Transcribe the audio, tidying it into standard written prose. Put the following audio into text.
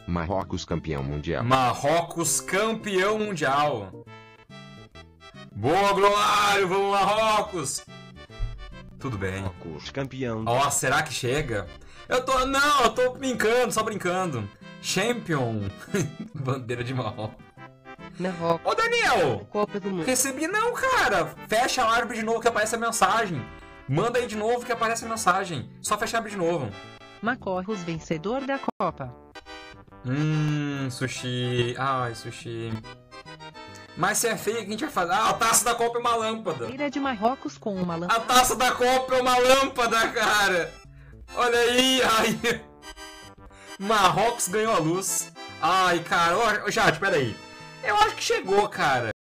Marrocos campeão mundial. Marrocos campeão mundial. Boa, Glório! Vamos, Marrocos! Tudo bem. Marrocos campeão. Ó, será que chega? Não, eu tô brincando, só brincando. Champion. Bandeira de Marrocos. Marrocos. Ô, Daniel! Copa do Mundo. Recebi não, cara! Fecha a árvore de novo que aparece a mensagem. Manda aí de novo que aparece a mensagem. Só fecha a árvore de novo. Marrocos vencedor da Copa. Sushi. Ai, sushi. Mas se é feio, o que a gente vai fazer? Ah, a taça da Copa é uma lâmpada. Bandeira de Marrocos com uma lâmpada. A taça da Copa é uma lâmpada, cara. Olha aí, ai. Marrocos ganhou a luz. Ai, cara. Ô, Jade, peraí. Eu acho que chegou, cara.